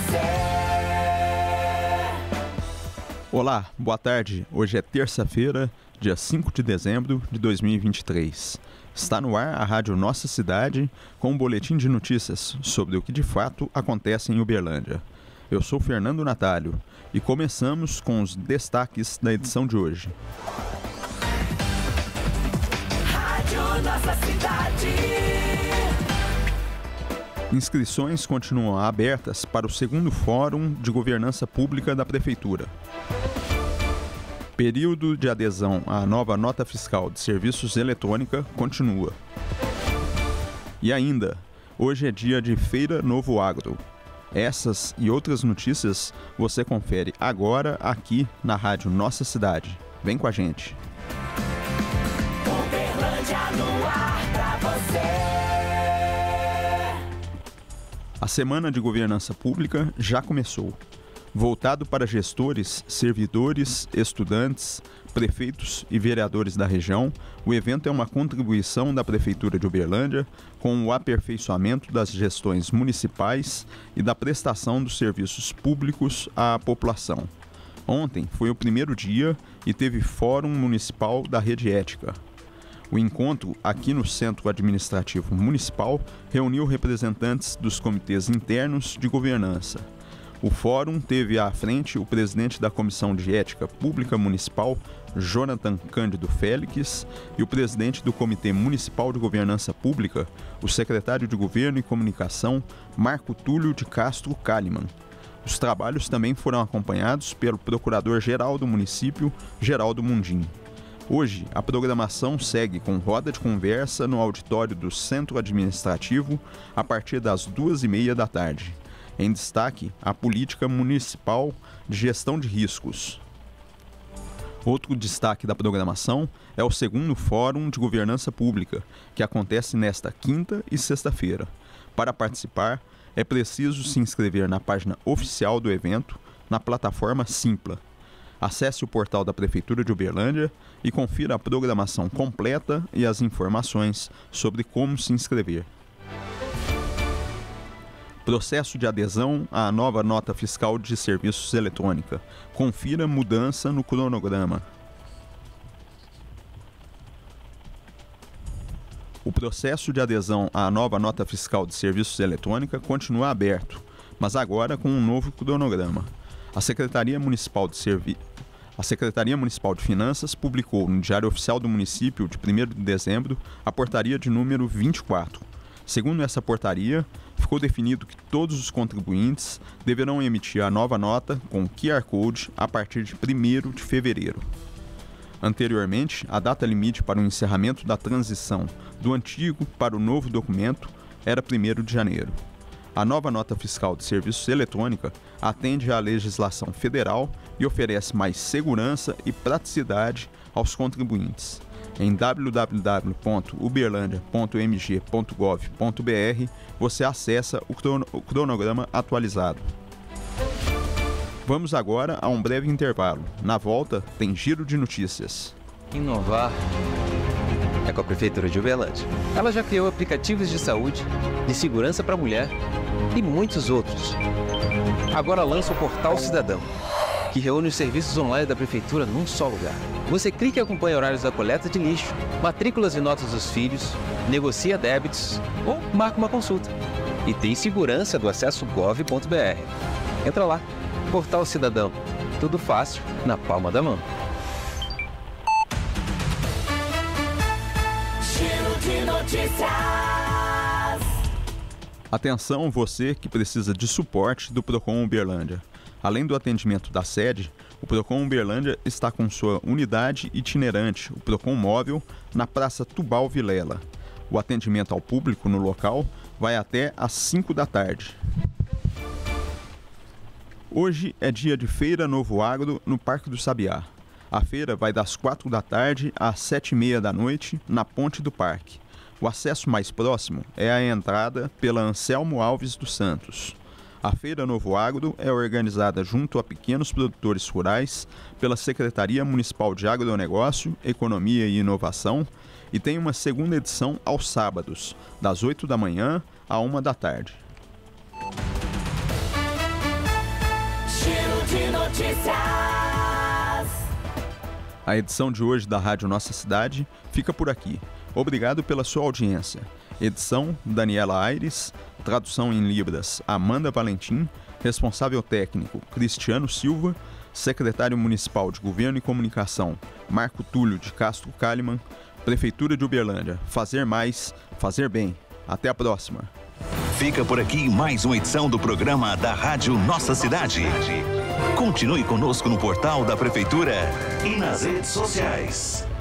Olá, boa tarde. Hoje é terça-feira, dia 5 de dezembro de 2023. Está no ar a Rádio Nossa Cidade com um boletim de notícias sobre o que de fato acontece em Uberlândia. Eu sou Fernando Natalio e começamos com os destaques da edição de hoje. Rádio Nossa Cidade. Inscrições continuam abertas para o segundo Fórum de Governança Pública da Prefeitura. Período de adesão à nova nota fiscal de serviços eletrônica continua. E ainda, hoje é dia de Feira Novo Agro. Essas e outras notícias você confere agora aqui na Rádio Nossa Cidade. Vem com a gente. Uberlândia no ar pra você. A Semana de Governança Pública já começou. Voltado para gestores, servidores, estudantes, prefeitos e vereadores da região, o evento é uma contribuição da Prefeitura de Uberlândia com o aperfeiçoamento das gestões municipais e da prestação dos serviços públicos à população. Ontem foi o primeiro dia e teve Fórum Municipal da Rede Ética. O encontro, aqui no Centro Administrativo Municipal, reuniu representantes dos comitês internos de governança. O fórum teve à frente o presidente da Comissão de Ética Pública Municipal, Jonathan Cândido Félix, e o presidente do Comitê Municipal de Governança Pública, o secretário de Governo e Comunicação, Marco Túlio de Castro Kalimann. Os trabalhos também foram acompanhados pelo procurador-geral do município, Geraldo Mundim. Hoje, a programação segue com roda de conversa no auditório do Centro Administrativo a partir das 2h30 da tarde. Em destaque, a Política Municipal de Gestão de Riscos. Outro destaque da programação é o segundo Fórum de Governança Pública, que acontece nesta quinta e sexta-feira. Para participar, é preciso se inscrever na página oficial do evento, na plataforma Simpla. Acesse o portal da Prefeitura de Uberlândia e confira a programação completa e as informações sobre como se inscrever. Processo de adesão à nova nota fiscal de serviços eletrônica. Confira mudança no cronograma. O processo de adesão à nova nota fiscal de serviços eletrônica continua aberto, mas agora com um novo cronograma. A Secretaria Municipal de Finanças publicou no Diário Oficial do Município, de 1º de dezembro, a portaria de número 24. Segundo essa portaria, ficou definido que todos os contribuintes deverão emitir a nova nota com QR Code a partir de 1º de fevereiro. Anteriormente, a data limite para o encerramento da transição do antigo para o novo documento era 1º de janeiro. A nova nota fiscal de serviços eletrônica atende à legislação federal e oferece mais segurança e praticidade aos contribuintes. Em www.uberlandia.mg.gov.br você acessa o cronograma atualizado. Vamos agora a um breve intervalo. Na volta, tem giro de notícias. Inovar é com a Prefeitura de Uberlândia. Ela já criou aplicativos de saúde, de segurança para a mulher e muitos outros. Agora lança o Portal Cidadão, que reúne os serviços online da Prefeitura num só lugar. Você clica e acompanha horários da coleta de lixo, matrículas e notas dos filhos, negocia débitos ou marca uma consulta. E tem segurança do acesso gov.br. Entra lá, Portal Cidadão. Tudo fácil, na palma da mão. Giro de notícias. Atenção você que precisa de suporte do Procon Uberlândia. Além do atendimento da sede, o Procon Uberlândia está com sua unidade itinerante, o Procon Móvel, na Praça Tubal Vilela. O atendimento ao público no local vai até às 5 da tarde. Hoje é dia de Feira Novo Agro no Parque do Sabiá. A feira vai das 4 da tarde às 7h30 da noite na Ponte do Parque. O acesso mais próximo é a entrada pela Anselmo Alves dos Santos. A Feira Novo Agro é organizada junto a pequenos produtores rurais pela Secretaria Municipal de Agronegócio, Economia e Inovação e tem uma segunda edição aos sábados, das 8 da manhã à 1 da tarde. Notícias. A edição de hoje da Rádio Nossa Cidade fica por aqui. Obrigado pela sua audiência. Edição, Daniela Aires. Tradução em Libras, Amanda Valentim. Responsável técnico, Cristiano Silva. Secretário Municipal de Governo e Comunicação, Marco Túlio de Castro Kalimann. Prefeitura de Uberlândia. Fazer mais, fazer bem. Até a próxima. Fica por aqui mais uma edição do programa da Rádio Nossa Cidade. Continue conosco no portal da Prefeitura e nas redes sociais.